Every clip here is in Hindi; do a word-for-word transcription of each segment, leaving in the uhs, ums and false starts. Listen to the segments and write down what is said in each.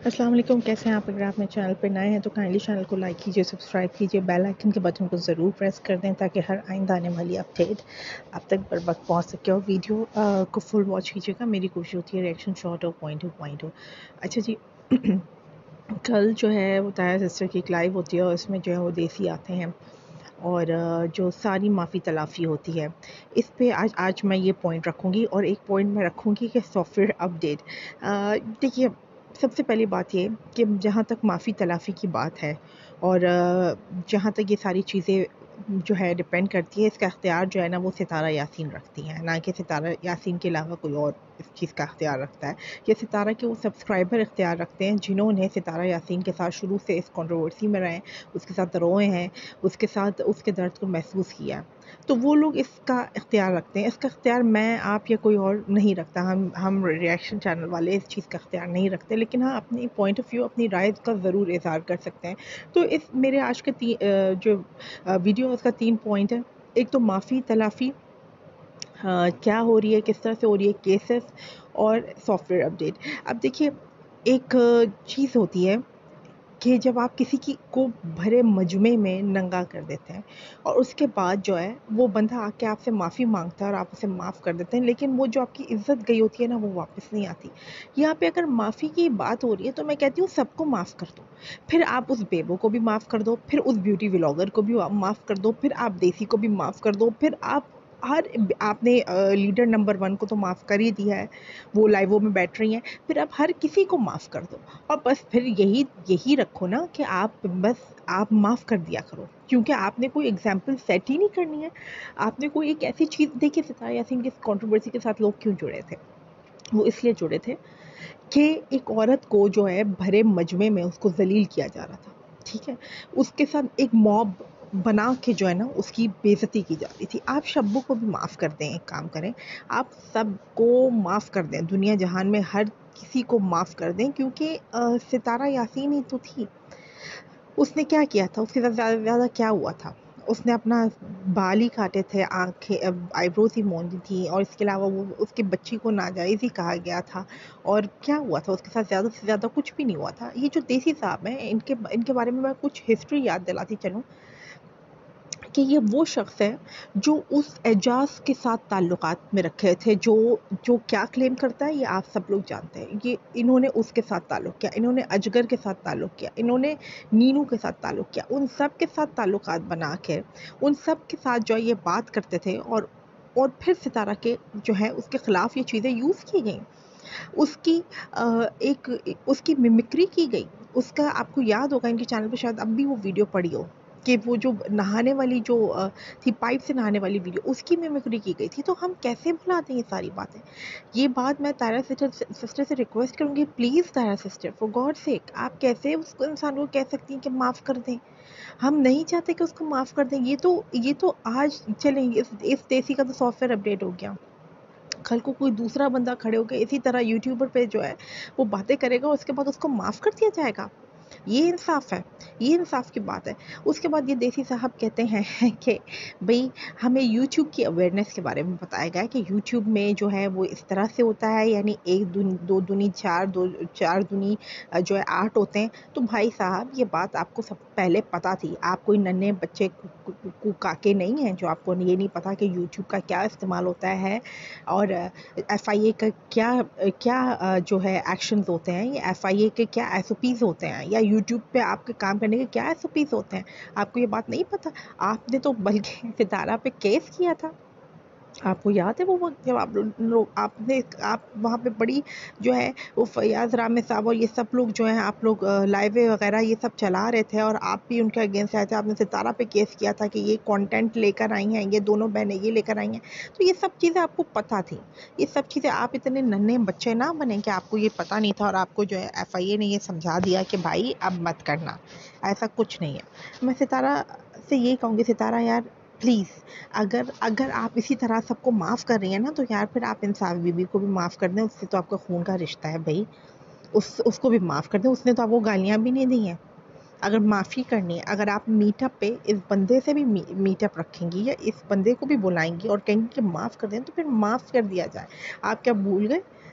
अस्सलाम वालेकुम, कैसे हैं आप? अगर आप मेरे चैनल पे नए हैं तो काइंडली चैनल को लाइक कीजिए, सब्सक्राइब कीजिए, बेल आइकन के बटन को ज़रूर प्रेस कर दें ताकि हर आइंदा आने वाली अपडेट आप तक बर वक्त पहुँच सके। और वीडियो अ, को फुल वॉच कीजिएगा, मेरी कोशिश होती है रिएक्शन शॉर्ट हो, पॉइंट हो पॉइंट हो। अच्छा जी कल जो है वो ताया सिस्टर की एक लाइव होती है और उसमें जो है वो देसी आते हैं और अ, जो सारी माफ़ी तलाफ़ी होती है इस पे आज आज मैं ये पॉइंट रखूँगी और एक पॉइंट मैं रखूँगी कि सॉफ्टवेयर अपडेट। अ, देखिए, सबसे पहली बात ये कि जहाँ तक माफ़ी तलाफ़ी की बात है और अ, जहाँ तक ये सारी चीज़ें जो है डिपेंड करती है, इसका इख्तियार जो है ना वो सितारा यासीन रखती हैं, ना कि सितारा यासीन के अलावा कोई और इस चीज़ का इख्तियार रखता है। ये सितारा के वो सब्सक्राइबर इख्तियार रखते हैं जिन्होंने सितारा यासीन के साथ शुरू से इस कंट्रोवर्सी में रहे, उसके साथ रोए हैं, उसके साथ उसके दर्द को महसूस किया है। तो वो लोग इसका इख्तियार रखते हैं। इसका इख्तियार मैं, आप या कोई और नहीं रखता। हम हम रिएक्शन चैनल वाले इस चीज़ का इख्तियार नहीं रखते, लेकिन हाँ, अपनी पॉइंट ऑफ व्यू, अपनी राय का ज़रूर इज़हार कर सकते हैं। तो इस मेरे आज के ती अ, जो अ, वीडियो है उसका तीन पॉइंट है। एक तो माफ़ी तलाफ़ी, हाँ, क्या हो रही है, किस तरह से हो रही है, केसेस और सॉफ्टवेयर अपडेट। अब देखिए, एक चीज़ होती है कि जब आप किसी की को भरे मजमे में नंगा कर देते हैं और उसके बाद जो है वो बंदा आके आपसे माफ़ी मांगता है और आप उसे माफ़ कर देते हैं, लेकिन वो जो आपकी इज्जत गई होती है ना वो वापस नहीं आती। यहाँ पे अगर माफ़ी की बात हो रही है तो मैं कहती हूँ सबको माफ़ कर दो। फिर आप उस बेबो को भी माफ़ कर दो, फिर उस ब्यूटी व्लॉगर को भी माफ़ कर दो, फिर आप देसी को भी माफ़ कर दो, फिर आप हर आपने लीडर नंबर वन को तो माफ़ कर ही दिया है, वो लाइवों में बैठ रही हैं, फिर आप हर किसी को माफ़ कर दो। और बस फिर यही यही रखो ना कि आप बस आप माफ़ कर दिया करो, क्योंकि आपने कोई एग्जाम्पल सेट ही नहीं करनी है। आपने कोई एक ऐसी चीज़ देखिए, सितारा यासीन की कंट्रोवर्सी के साथ लोग क्यों जुड़े थे? वो इसलिए जुड़े थे कि एक औरत को जो है भरे मजमे में उसको ज़लील किया जा रहा था, ठीक है? उसके साथ एक मॉब बना के जो है ना उसकी बेइज़्ज़ती की जा रही थी। आप शब्बो को भी माफ़ कर दें, एक काम करें, आप सबको माफ़ कर दें, दुनिया जहान में हर किसी को माफ़ कर दें, क्योंकि अ, सितारा यासीन ही तो थी। उसने क्या किया था? उसके साथ ज़्यादा से ज़्यादा क्या हुआ था? उसने अपना बाल ही काटे थे, आँखें अ, आईब्रोज़ ही मूंदी थी और इसके अलावा वो उसकी बच्ची को नाजायज़ ही कहा गया था। और क्या हुआ था उसके साथ? ज़्यादा से ज़्यादा कुछ भी नहीं हुआ था। ये जो देसी साहब हैं, इनके इनके बारे में मैं कुछ हिस्ट्री याद दिलाती चलूँ कि ये वो शख्स है जो उस एजाज़ के साथ ताल्लुकात में रखे थे, जो जो क्या क्लेम करता है ये आप सब लोग जानते हैं। ये इन्होंने उसके साथ ताल्लुक़ किया, इन्होंने अजगर के साथ ताल्लुक़ किया, इन्होंने नीनू के साथ ताल्लुक़ किया। उन सब के साथ ताल्लुकात बना के उन सब के साथ जो है ये बात करते थे और और फिर सितारा के जो है उसके ख़िलाफ़ ये चीज़ें यूज़ की गईं। उसकी अ, एक उसकी मिमिक्री की गई। उसका आपको याद होगा, इनके चैनल पे शायद अब भी वो वीडियो पड़ी हो कि वो जो नहाने वाली जो अ, थी, पाइप से नहाने वाली वीडियो, उसकी मिमिक्री की गई थी। तो हम कैसे भुला दें ये सारी बातें? ये बात मैं तारा सिस्टर सिस्टर से रिक्वेस्ट करूँगी, please Tara sister, for God sake, आप कैसे उस इंसान को कह सकती हैं कि माफ़ कर दें? हम नहीं चाहते कि उसको माफ़ कर दें। ये तो ये तो आज चलें, इस इस देसी का तो सॉफ्टवेयर अपडेट हो गया। कल को कोई दूसरा बंदा खड़े होके इसी तरह यूट्यूबर पे जो है वो बातें करेगा और उसके बाद उसको माफ़ कर दिया जाएगा। ये इंसाफ़ है, ये इंसाफ़ की बात है। उसके बाद ये देसी साहब कहते हैं कि भई हमें यूट्यूब की अवेयरनेस के बारे में बताया गया है कि यूट्यूब में जो है वो इस तरह से होता है, यानी एक दूनी दो दूनी चार, दो चार दूनी अ, जो है आठ होते हैं। तो भाई साहब ये बात आपको सब पहले पता थी। आप कोई नन्हे बच्चे कु कु कु कुकाके नहीं हैं जो आपको ये नहीं पता कि यूट्यूब का क्या इस्तेमाल होता है और एफआईए का क्या अ, क्या अ, जो है एक्शंस होते हैं, या एफआईए के क्या एसओपीज़ होते हैं, या यूट्यूब पे आपके काम करने के क्या एसओपीज़ होते हैं। आपको ये बात नहीं पता? आपने तो बल्कि सितारा पे केस किया था। आपको याद है वो वक़्त जब आप लोग लोग आपने आप वहाँ पे बड़ी जो है वो फ़ैयाज़ रामे साहब और ये सब लोग जो हैं, आप लोग अ, लाइवें वग़ैरह ये सब चला रहे थे और आप भी उनके अगेंस्ट आए थे। आपने सितारा पे केस किया था कि ये कंटेंट लेकर आई हैं, ये दोनों बहनें ये लेकर आई हैं। तो ये सब चीज़ें आपको पता थी। ये सब चीज़ें, आप इतने नन्हे बच्चे ना बने कि आपको ये पता नहीं था और आपको जो है एफआईए ने ये समझा दिया कि भाई अब मत करना। ऐसा कुछ नहीं है। मैं सितारा से यही कहूँगी, सितारा यार प्लीज़, अगर अगर आप इसी तरह सबको माफ़ कर रही हैं ना, तो यार फिर आप इंसाफ बीबी को भी माफ़ कर दें, उससे तो आपका खून का रिश्ता है भई। उस उसको भी माफ़ कर दें, उसने तो आपको गालियाँ भी नहीं दी हैं। अगर माफ़ी करनी है, अगर आप मीटअप पे इस बंदे से भी मी मीटअप रखेंगी या इस बंदे को भी बुलाएँगी और कहेंगी कि माफ़ कर दें, तो फिर माफ़ कर दिया जाए। आप क्या भूल गए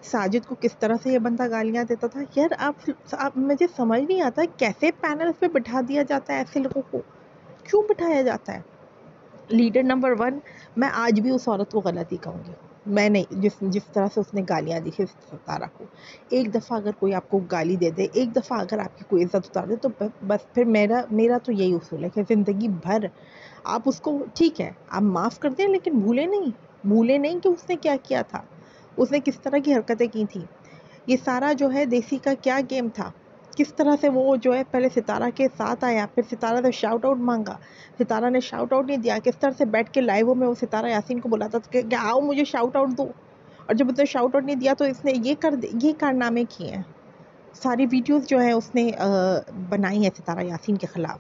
साजिद को किस तरह से ये बंदा गालियाँ देता था। यार आप, आप मुझे समझ नहीं आता कैसे पैनल्स पे बिठा दिया जाता है ऐसे लोगों को, क्यों बिठाया जाता है। लीडर नंबर वन, मैं आज भी उस औरत को गलत ही कहूँगी। मैं नहीं, जिस जिस तरह से उसने गालियाँ दी थी सितारा को, एक दफ़ा अगर कोई आपको गाली दे दे, एक दफ़ा अगर आपकी कोई इज़्ज़त उतार दे, तो बस फिर मेरा मेरा तो यही उसूल है कि ज़िंदगी भर आप उसको, ठीक है आप माफ़ कर दें, लेकिन भूलें नहीं, भूलें नहीं कि उसने क्या किया था, उसने किस तरह की हरकतें की थी। ये सारा जो है देसी का क्या गेम था, किस तरह से वो जो है पहले सितारा के साथ आया, फिर सितारा से शाउट आउट मांगा, सितारा ने शाउट आउट नहीं दिया, किस तरह से बैठ के लाइवों में वो सितारा यासीन को बुलाता था कि आओ मुझे शाउट आउट दो, और जब उसने शाउट आउट नहीं दिया तो इसने ये कर ये कारनामे किए हैं। सारी वीडियोस जो है उसने आ, बनाई है सितारा यासीन के ख़िलाफ़।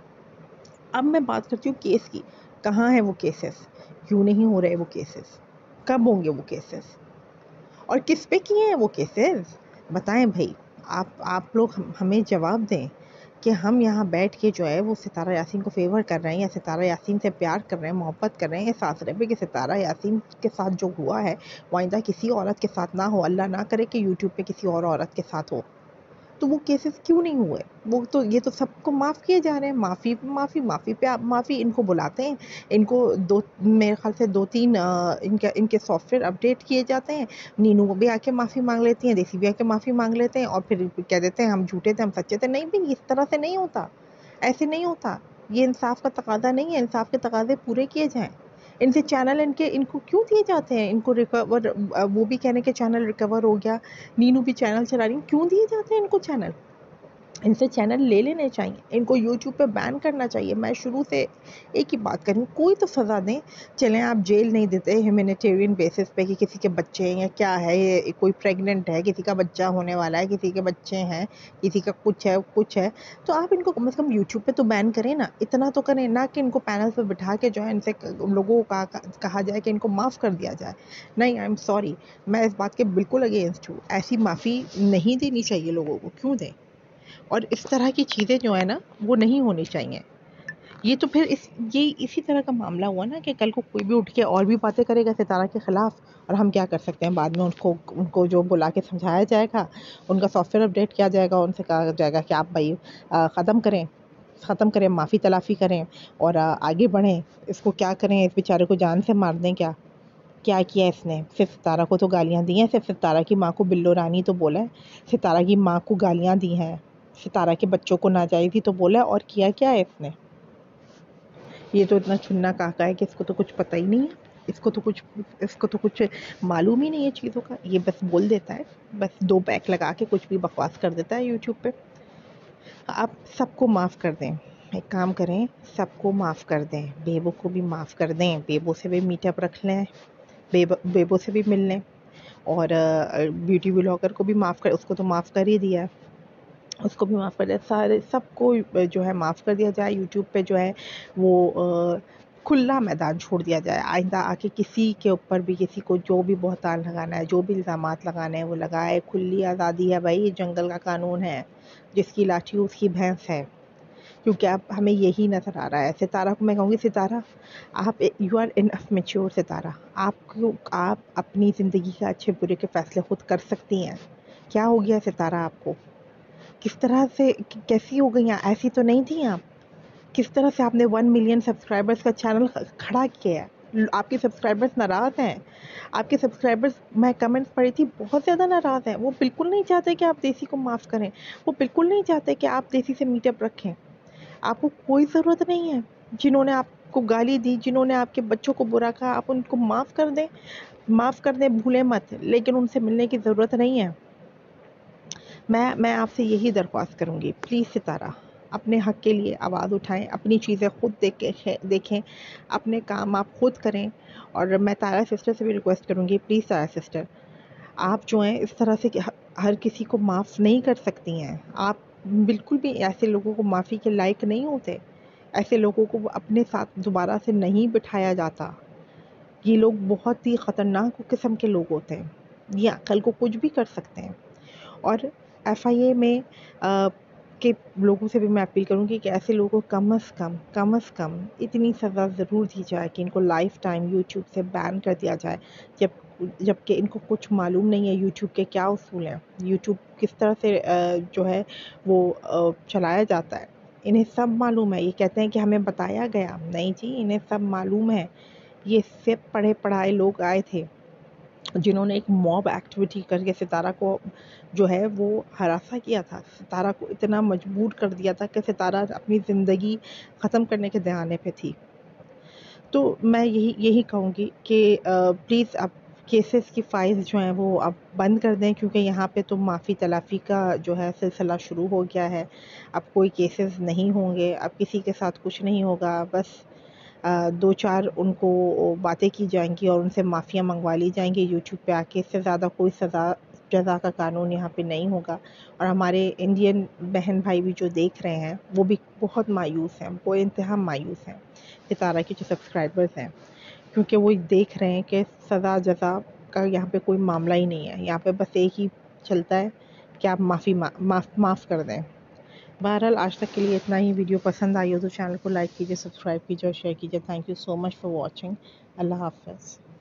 अब मैं बात करती हूँ केस की, कहाँ है वो केसेस, क्यों नहीं हो रहे वो केसेस, कब होंगे वो केसेस, और किस पे किए हैं वो केसेस, बताएं भाई। आप आप लोग हम, हमें जवाब दें कि हम यहाँ बैठ के जो है वो सितारा यासीन को फेवर कर रहे हैं, या सितारा यासीन से प्यार कर रहे हैं, मोहब्बत कर रहे हैं, इस आसरे पे कि सितारा यासीन के साथ जो हुआ है वो आइंदा किसी औरत के साथ ना हो, अल्लाह ना करे कि यूट्यूब पे किसी और औरत के साथ हो। तो वो केसेस क्यों नहीं हुए, वो तो ये तो सबको माफ़ किए जा रहे हैं, माफ़ी माफ़ी माफ़ी पे आप माफ़ी, इनको बुलाते हैं, इनको दो, मेरे ख्याल से दो तीन इनके इनके सॉफ्टवेयर अपडेट किए जाते हैं, नीनू भी आके माफ़ी मांग लेती हैं, देसी भी आके माफ़ी मांग लेते हैं, और फिर कह देते हैं हम झूठे थे, हम सच्चे थे। नहीं भाई, इस तरह से नहीं होता, ऐसे नहीं होता, ये इंसाफ का तकाजा नहीं है, इंसाफ के तकाजे पूरे किए जाएँ। इनसे चैनल इनके इनको क्यों दिए जाते हैं, इनको रिकवर, वो भी कहने के चैनल रिकवर हो गया, नीनू भी चैनल चला रही, क्यों दिए जाते हैं इनको चैनल, इनसे चैनल ले लेने चाहिए, इनको यूट्यूब पे बैन करना चाहिए। मैं शुरू से एक ही बात करूँ, कोई तो सज़ा दें, चलें आप जेल नहीं देते ह्यूमैनिटेरियन बेसिस पे कि किसी के बच्चे हैं या क्या है, ये कोई प्रेग्नेंट है, किसी का बच्चा होने वाला है, किसी के बच्चे हैं, किसी का कुछ है कुछ है, तो आप इनको कम से कम यूट्यूब पे तो बैन करें ना, इतना तो करें ना कि इनको पैनल पर बिठा के जो है इनसे लोगों को कहा जाए कि इनको माफ़ कर दिया जाए। नहीं, आई एम सॉरी, मैं इस बात के बिल्कुल अगेंस्ट हूँ, ऐसी माफ़ी नहीं देनी चाहिए लोगों को, क्यों दें, और इस तरह की चीज़ें जो है ना वो नहीं होनी चाहिए। ये तो फिर इस ये इसी तरह का मामला हुआ ना कि कल को कोई भी उठ के और भी बातें करेगा सितारा के ख़िलाफ़, और हम क्या कर सकते हैं, बाद में उनको उनको जो बुला के समझाया जाएगा, उनका सॉफ्टवेयर अपडेट किया जाएगा, उनसे कहा जाएगा कि आप भाई ख़त्म करें ख़त्म करें माफ़ी तलाफ़ी करें और आगे बढ़ें, इसको क्या करें, इस बेचारे को जान से मार दें। क्या क्या किया इसने, सिर्फ सितारा को तो गालियाँ दी हैं, सिर्फ सितारा की माँ को बिल्लो रानी तो बोला है, सितारा की माँ को गालियाँ दी हैं, सितारा के बच्चों को नाजायज़ी तो बोला है, और किया क्या है इसने। ये तो इतना चुन्ना काका है कि इसको तो कुछ पता ही नहीं है, इसको तो कुछ इसको तो कुछ मालूम ही नहीं है चीज़ों का, ये बस बोल देता है, बस दो बैक लगा के कुछ भी बकवास कर देता है यूट्यूब पे। आप सबको माफ़ कर दें, एक काम करें, सबको माफ़ कर दें, बेबो को भी माफ़ कर दें, बेबो से भी मीटअप रख लें, बेब बेबो से भी मिल लें, और ब्यूटी व्लॉगर को भी माफ़ कर, उसको तो माफ़ कर ही दिया है, उसको भी माफ़ कर दिया, सारे सबको जो है माफ़ कर दिया जाए। यूट्यूब पे जो है वो खुला मैदान छोड़ दिया जाए, आइंदा आके किसी के ऊपर भी किसी को जो भी बहतान लगाना है, जो भी इल्ज़ामात लगाने हैं वो लगाए, खुली आज़ादी है भाई, जंगल का कानून है, जिसकी लाठी उसकी भैंस है। क्योंकि अब हमें यही नज़र आ रहा है, सितारा को मैं कहूँगी, सितारा आप you are enough mature, Sitara आपको आप अपनी ज़िंदगी के अच्छे बुरे के फ़ैसले खुद कर सकती हैं। क्या हो गया सितारा आपको, किस तरह से कैसी हो गई हैं, ऐसी तो नहीं थी आप, किस तरह से आपने वन मिलियन सब्सक्राइबर्स का चैनल खड़ा किया है, आपके सब्सक्राइबर्स नाराज़ हैं, आपके सब्सक्राइबर्स, मैं कमेंट्स पढ़ी थी, बहुत ज़्यादा नाराज़ हैं, वो बिल्कुल नहीं चाहते कि आप देसी को माफ़ करें, वो बिल्कुल नहीं चाहते कि आप देसी से मीटअप रखें, आपको कोई ज़रूरत नहीं है, जिन्होंने आपको गाली दी, जिन्होंने आपके बच्चों को बुरा कहा, आप उनको माफ़ कर दें, माफ़ कर दें, भूलें मत, लेकिन उनसे मिलने की ज़रूरत नहीं है। मैं मैं आपसे यही दरख्वास्त करूँगी, प्लीज़ सितारा अपने हक़ के लिए आवाज़ उठाएं, अपनी चीज़ें खुद देखें देखें अपने काम आप खुद करें। और मैं तारा सिस्टर से भी रिक्वेस्ट करूँगी, प्लीज़ तारा सिस्टर, आप जो हैं इस तरह से हर किसी को माफ़ नहीं कर सकती हैं, आप बिल्कुल भी ऐसे लोगों को माफ़ी के लायक नहीं होते, ऐसे लोगों को अपने साथ दोबारा से नहीं बिठाया जाता। ये लोग बहुत ही ख़तरनाक किस्म के लोग होते हैं, ये कल को कुछ भी कर सकते हैं। और एफ आई ए में आ, के लोगों से भी मैं अपील करूँगी कि ऐसे लोगों को कम अज़ कम कम अज़ कम इतनी सज़ा ज़रूर दी जाए कि इनको लाइफ टाइम यूट्यूब से बैन कर दिया जाए, जब जबकि इनको कुछ मालूम नहीं है यूट्यूब के क्या उसूल हैं, यूट्यूब किस तरह से अ, जो है वो अ, चलाया जाता है। इन्हें सब मालूम है। ये कहते हैं कि हमें बताया गया, नहीं जी, इन्हें सब मालूम है। ये सिर्फ पढ़े पढ़ाए लोग आए थे जिन्होंने एक मॉब एक्टिविटी करके सितारा को जो है वो हरासा किया था। सितारा को इतना मजबूर कर दिया था कि सितारा अपनी ज़िंदगी ख़त्म करने के दयाने पे थी। तो मैं यही यही कहूँगी कि प्लीज़ आप केसेस की फाइल्स जो हैं वो आप बंद कर दें, क्योंकि यहाँ पे तो माफ़ी तलाफ़ी का जो है सिलसिला शुरू हो गया है। अब कोई केसेस नहीं होंगे, अब किसी के साथ कुछ नहीं होगा। बस अ, दो चार उनको बातें की जाएँगी और उनसे माफ़ियाँ मंगवा ली जाएँगी यूट्यूब पे आके। इससे ज़्यादा कोई सज़ा जज़ा का कानून यहाँ पे नहीं होगा। और हमारे इंडियन बहन भाई भी जो देख रहे हैं वो भी बहुत मायूस हैं, वो इंतहा मायूस हैं, सितारा के जो सब्सक्राइबर्स हैं, क्योंकि वो देख रहे हैं कि सज़ा जज़ा का यहाँ पे कोई मामला ही नहीं है। यहाँ पे बस एक ही चलता है कि आप माफ़ी मा माफ़ माफ़ कर दें। बहरहाल आज तक के लिए इतना ही। वीडियो पसंद आई हो तो चैनल को लाइक कीजिए, सब्सक्राइब कीजिए और शेयर कीजिए। Thank you so much for watching. Allah हाफ़िज़।